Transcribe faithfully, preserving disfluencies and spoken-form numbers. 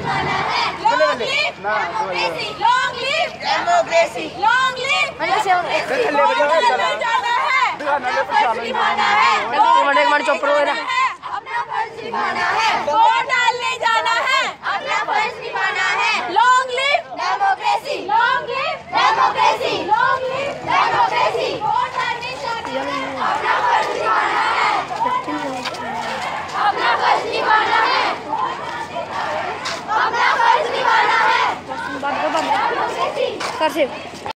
चुप रहो ना। अपना फर्ज निभाना है, वोट डालने जाना है, अपना फर्ज निभाना है। Long live democracy, long live democracy, long live democracy. Vote डालने जाना है, अपना फर्ज निभाना है, अपना फर्ज निभाना है, अपना फर्ज निभाना है। कर से